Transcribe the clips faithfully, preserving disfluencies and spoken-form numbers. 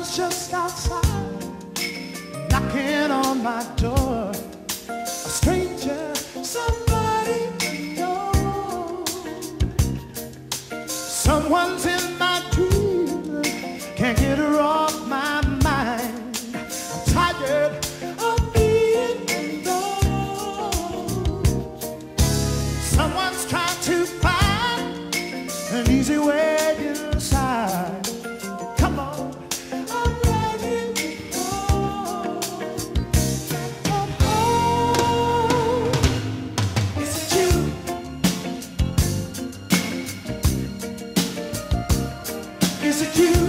was just outside, knocking on my door. A stranger, somebody I know. Someone's in my dream, can't get her off my mind. I'm tired of being alone. Someone's trying to find an easy way inside. Come on, I'm ready to go. Oh, oh, is it you? Is it you?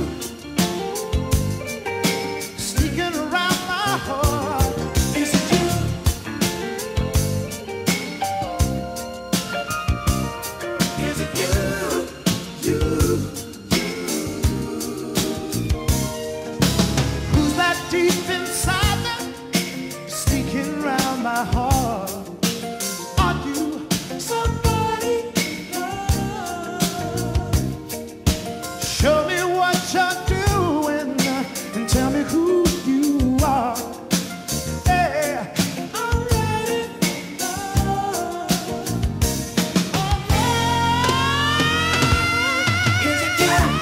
Sneaking around my heart. Is it you? Is it you? You? Deep inside me, sneaking around my heart. Are you somebody else? Show me what you're doing and tell me who you are. Hey, I'm ready to love. Oh, yeah. Is it you?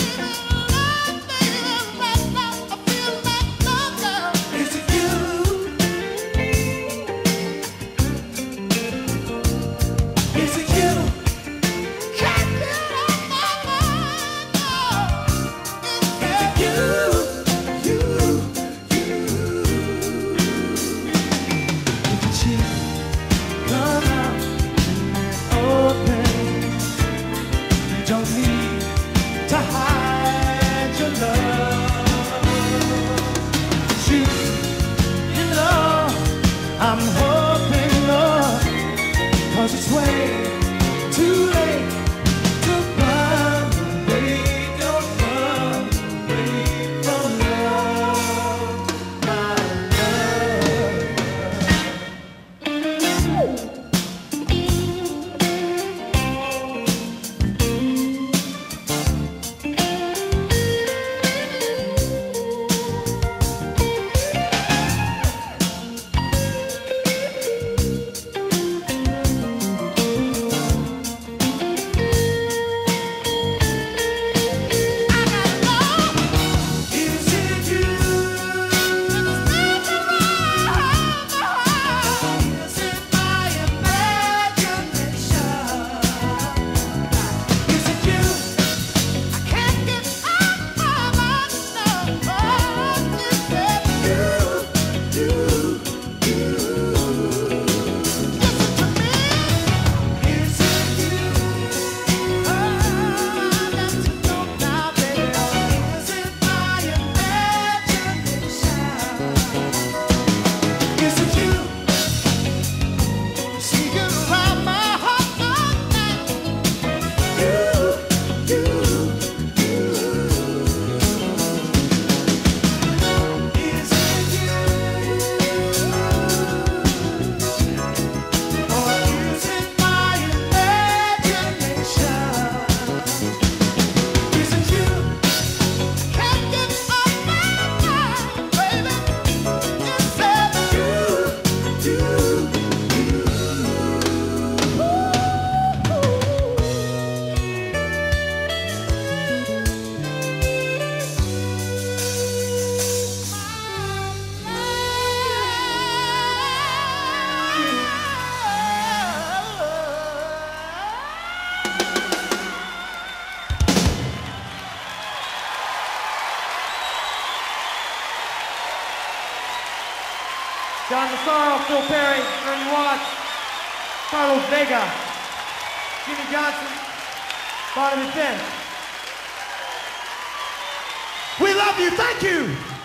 I'm hoping not, 'cause it's way too late to run away, don't run away from love, my John Massaro, Phil Perry, Ernie Watts, Carlos Vega, Jimmy Johnson, Barnaby Finn. We love you, thank you!